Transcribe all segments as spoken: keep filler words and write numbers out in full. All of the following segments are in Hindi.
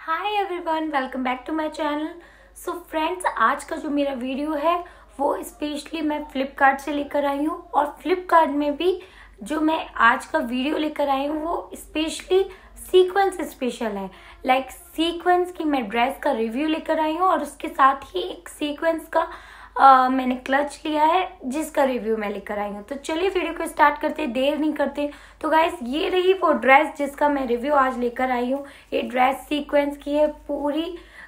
Hi everyone, welcome back to my channel. So friends, आज का जो मेरा वीडियो है वो स्पेशली मैं फ्लिपकार्ट से लेकर आई हूँ। और फ्लिपकार्ट में भी जो मैं आज का वीडियो लेकर आई हूँ वो स्पेशली सीक्वेंस स्पेशल है। लाइक like, सीक्वेंस की मैं ड्रेस का रिव्यू लेकर आई हूँ और उसके साथ ही एक सीक्वेंस का Uh, मैंने क्लच लिया है जिसका रिव्यू मैं लेकर आई हूँ। तो चलिए वीडियो को स्टार्ट करते, देर नहीं करते। तो गाइस, ये रही वो ड्रेस जिसका मैं रिव्यू आज लेकर आई हूँ। ये ड्रेस सीक्वेंस की है, पूरी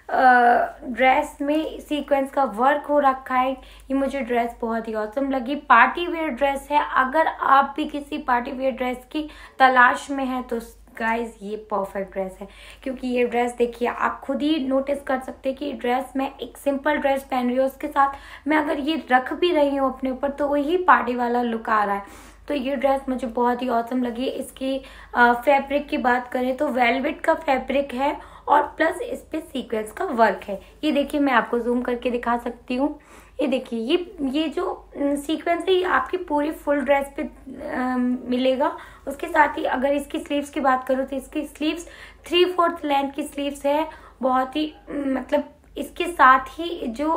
ड्रेस में सीक्वेंस का वर्क हो रखा है। ये मुझे ड्रेस बहुत ही ऑसम लगी। पार्टी वेयर ड्रेस है। अगर आप भी किसी पार्टी वेयर ड्रेस की तलाश में है तो गाइज ये परफेक्ट ड्रेस है, क्योंकि ये ड्रेस देखिए, आप खुद ही नोटिस कर सकते हैं कि ड्रेस मैं एक सिंपल ड्रेस पहन रही हूँ, उसके साथ मैं अगर ये रख भी रही हूँ अपने ऊपर तो वही पार्टी वाला लुक आ रहा है। तो ये ड्रेस मुझे बहुत ही ऑसम लगी। इसकी फैब्रिक की बात करें तो वेलवेट का फैब्रिक है और प्लस इस पे सीक्वेंस का वर्क है। ये देखिए, मैं आपको जूम करके दिखा सकती हूँ। ये देखिए, ये ये जो सीक्वेंस है ये आपकी पूरी फुल ड्रेस पे आ, मिलेगा। उसके साथ ही अगर इसकी स्लीव्स की बात करूँ तो इसकी स्लीव्स थ्री फोर्थ लेंथ की स्लीव्स है। बहुत ही मतलब इसके साथ ही जो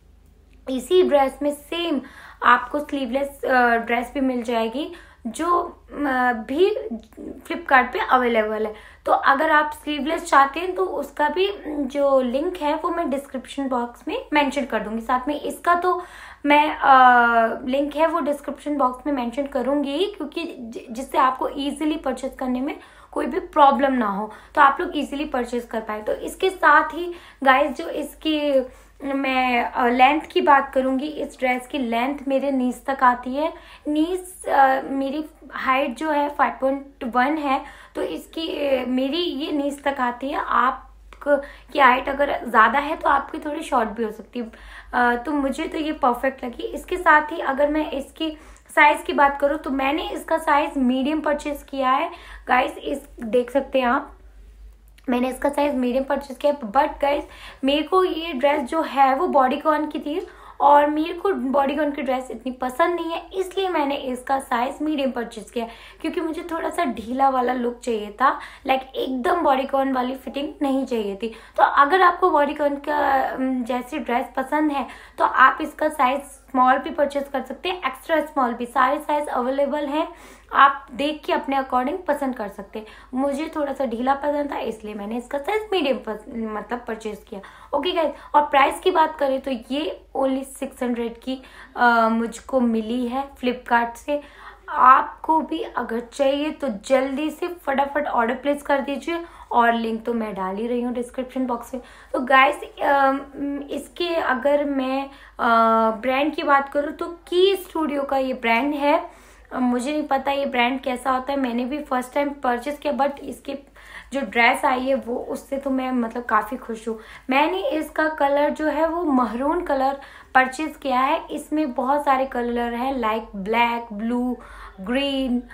इसी ड्रेस में सेम आपको स्लीवलेस ड्रेस भी मिल जाएगी जो भी फ्लिपकार्ट पे अवेलेबल है। तो अगर आप स्लीवलेस चाहते हैं तो उसका भी जो लिंक है वो मैं डिस्क्रिप्शन बॉक्स में मेंशन कर दूंगी। साथ में इसका तो मैं आ, लिंक है वो डिस्क्रिप्शन बॉक्स में मेंशन करूंगी, क्योंकि जिससे आपको इजीली परचेज करने में कोई भी प्रॉब्लम ना हो, तो आप लोग इजीली परचेज कर पाए। तो इसके साथ ही गाइस, जो इसकी मैं लेंथ की बात करूंगी, इस ड्रेस की लेंथ मेरे नीज तक आती है। नीज मेरी हाइट जो है फाइव पॉइंट वन है, तो इसकी मेरी ये नीज तक आती है। आप की हाइट अगर ज़्यादा है तो आपकी थोड़ी शॉर्ट भी हो सकती है। तो मुझे तो ये परफेक्ट लगी। इसके साथ ही अगर मैं इसकी साइज़ की बात करूँ तो मैंने इसका साइज़ मीडियम परचेज किया है। गाइस, इस देख सकते हैं आप, मैंने इसका साइज मीडियम परचेज किया। बट गाइस, मेरे को ये ड्रेस जो है वो बॉडीकॉन की थी और मेरे को बॉडीकॉन की ड्रेस इतनी पसंद नहीं है, इसलिए मैंने इसका साइज मीडियम परचेज किया, क्योंकि मुझे थोड़ा सा ढीला वाला लुक चाहिए था। लाइक एकदम बॉडीकॉन वाली फिटिंग नहीं चाहिए थी। तो अगर आपको बॉडीकॉन का जैसी ड्रेस पसंद है तो आप इसका साइज स्मॉल भी परचेज कर सकते हैं, एक्स्ट्रा स्मॉल भी, सारे साइज अवेलेबल हैं। आप देख के अपने अकॉर्डिंग पसंद कर सकते हैं। मुझे थोड़ा सा ढीला पसंद था, इसलिए मैंने इसका साइज मीडियम मतलब परचेज किया। ओके गाइस, और प्राइस की बात करें तो ये ओनली सिक्स हंड्रेड की आ, मुझको मिली है फ्लिपकार्ट से। आपको भी अगर चाहिए तो जल्दी से फटाफट ऑर्डर प्लेस कर दीजिए, और लिंक तो मैं डाल ही रही हूँ डिस्क्रिप्शन बॉक्स में। तो गाइस, इसके अगर मैं ब्रांड की बात करूँ तो की स्टूडियो का ये ब्रांड है। मुझे नहीं पता ये ब्रांड कैसा होता है, मैंने भी फर्स्ट टाइम परचेज किया, बट इसके जो ड्रेस आई है वो उससे तो मैं मतलब काफ़ी खुश हूँ। मैंने इसका कलर जो है वो महरून कलर परचेज किया है। इसमें बहुत सारे कलर हैं, like black, blue, green,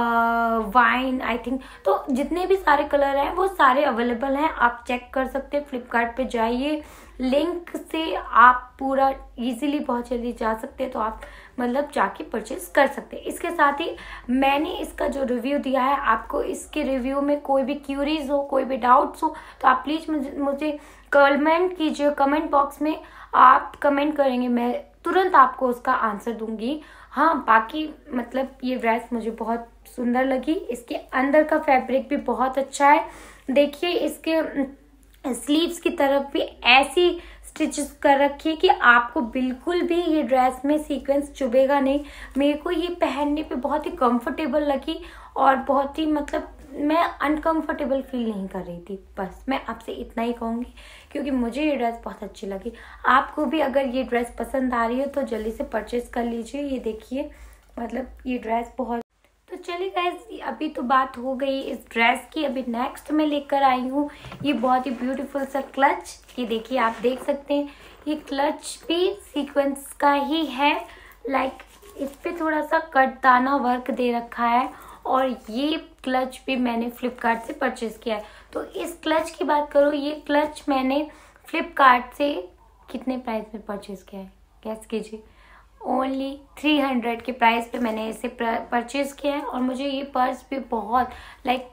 wine, I think. तो जितने भी सारे कलर हैं वो सारे अवेलेबल हैं, आप चेक कर सकते हैं। फ्लिपकार्ट पे जाइए, लिंक से आप पूरा इजीली बहुत जल्दी जा सकते हैं, तो आप मतलब जाके परचेज कर सकते हैं। इसके साथ ही मैंने इसका जो रिव्यू दिया है, आपको इसके रिव्यू में कोई भी क्यूरीज हो, कोई भी डाउट्स हो तो आप प्लीज़ मुझे मुझे कमेंट कीजिए। कमेंट बॉक्स में आप कमेंट करेंगे, मैं तुरंत आपको उसका आंसर दूंगी। हाँ, बाकी मतलब ये ड्रेस मुझे बहुत सुंदर लगी। इसके अंदर का फैब्रिक भी बहुत अच्छा है। देखिए, इसके स्लीव्स की तरफ भी ऐसी स्टिचेस कर रखी है कि आपको बिल्कुल भी ये ड्रेस में सीक्वेंस चुभेगा नहीं। मेरे को ये पहनने पे बहुत ही कंफर्टेबल लगी और बहुत ही मतलब मैं अनकंफर्टेबल फील नहीं कर रही थी। बस मैं आपसे इतना ही कहूँगी, क्योंकि मुझे ये ड्रेस बहुत अच्छी लगी। आपको भी अगर ये ड्रेस पसंद आ रही है तो जल्दी से परचेज कर लीजिए। ये देखिए, मतलब ये ड्रेस बहुत। तो चलिए गाइस, अभी तो बात हो गई इस ड्रेस की। अभी नेक्स्ट मैं लेकर आई हूँ ये बहुत ही ब्यूटीफुल सा क्लच। ये देखिए, आप देख सकते हैं ये क्लच भी सीक्वेंस का ही है। लाइक इस पे थोड़ा सा कटदाना वर्क दे रखा है, और ये क्लच भी मैंने फ्लिपकार्ट से परचेज किया है। तो इस क्लच की बात करूँ, ये क्लच मैंने फ्लिपकार्ट से कितने प्राइस में परचेज किया है, गैस कीजिए। ओनली थ्री हंड्रेड के प्राइस पे मैंने इसे परचेज किया है। और मुझे ये पर्स भी बहुत लाइक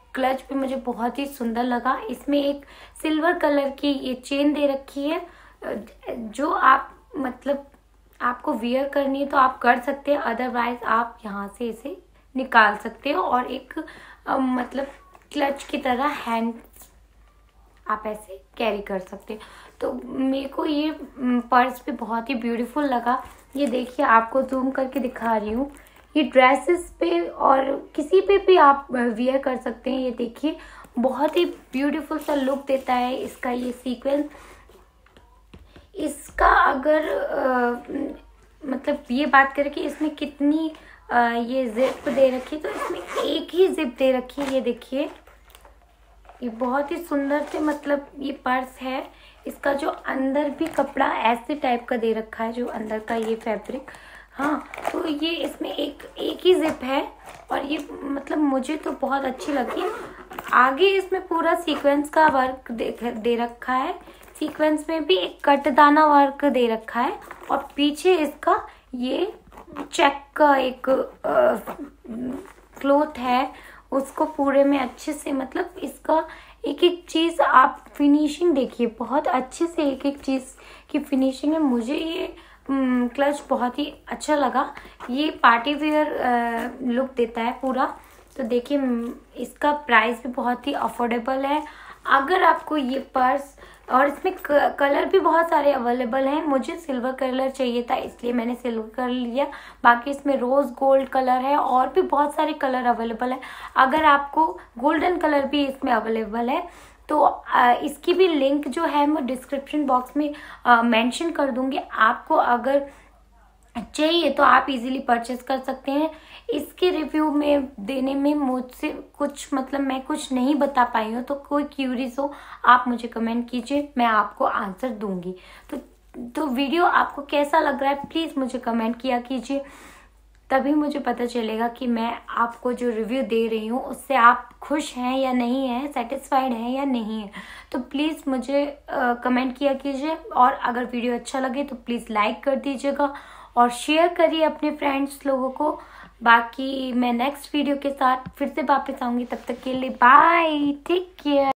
क्लच भी मुझे बहुत ही सुंदर लगा। इसमें एक सिल्वर कलर की ये चेन दे रखी है, जो आप मतलब आपको वियर करनी है तो आप कर सकते हैं, अदरवाइज आप यहाँ से इसे निकाल सकते हो और एक आ, मतलब क्लच की तरह हैंड आप ऐसे कैरी कर सकते हैं। तो मेरे को ये पर्स भी बहुत ही ब्यूटीफुल लगा। ये देखिए, आपको जूम करके दिखा रही हूँ। ये ड्रेसेस पे और किसी पे भी आप वियर कर सकते हैं। ये देखिए, बहुत ही ब्यूटीफुल सा लुक देता है इसका ये सीक्वेंस। इसका अगर आ, मतलब ये बात करें कि इसमें कितनी आ, ये जिप दे रखी है, तो इसमें एक ही जिप दे रखी है। ये देखिए, ये बहुत ही सुंदर से मतलब ये पर्स है। इसका जो अंदर भी कपड़ा ऐसे टाइप का दे रखा है, जो अंदर का ये फैब्रिक। हाँ, तो ये इसमें एक एक ही जिप है और ये मतलब मुझे तो बहुत अच्छी लगी। आगे इसमें पूरा सीक्वेंस का वर्क दे, दे रखा है। सीक्वेंस में भी एक कटदाना वर्क दे रखा है और पीछे इसका ये चेक का एक क्लोथ है, उसको पूरे में अच्छे से मतलब इसका एक एक चीज़ आप फिनिशिंग देखिए, बहुत अच्छे से एक एक चीज़ की फिनिशिंग है। मुझे ये क्लच बहुत ही अच्छा लगा। ये पार्टी वेयर लुक देता है पूरा। तो देखिए, इसका प्राइस भी बहुत ही अफोर्डेबल है। अगर आपको ये पर्स, और इसमें कलर भी बहुत सारे अवेलेबल हैं। मुझे सिल्वर कलर चाहिए था, इसलिए मैंने सिल्वर कलर लिया। बाकी इसमें रोज़ गोल्ड कलर है और भी बहुत सारे कलर अवेलेबल है। अगर आपको गोल्डन कलर भी इसमें अवेलेबल है तो आ, इसकी भी लिंक जो है मैं डिस्क्रिप्शन बॉक्स में मेंशन कर दूंगी। आपको अगर चाहिए तो आप इजीली परचेस कर सकते हैं। इसके रिव्यू में देने में मुझसे कुछ मतलब मैं कुछ नहीं बता पाई हूँ, तो कोई क्यूरीज हो आप मुझे कमेंट कीजिए, मैं आपको आंसर दूंगी। तो तो वीडियो आपको कैसा लग रहा है प्लीज़ मुझे कमेंट किया कीजिए, तभी मुझे पता चलेगा कि मैं आपको जो रिव्यू दे रही हूँ उससे आप खुश हैं या नहीं हैं, सेटिस्फाइड हैं या नहीं है। तो प्लीज़ मुझे आ, कमेंट किया कीजिए, और अगर वीडियो अच्छा लगे तो प्लीज़ लाइक कर दीजिएगा और शेयर करिए अपने फ्रेंड्स लोगों को। बाकी मैं नेक्स्ट वीडियो के साथ फिर से वापस आऊँगी, तब तक के लिए बाय, टेक केयर।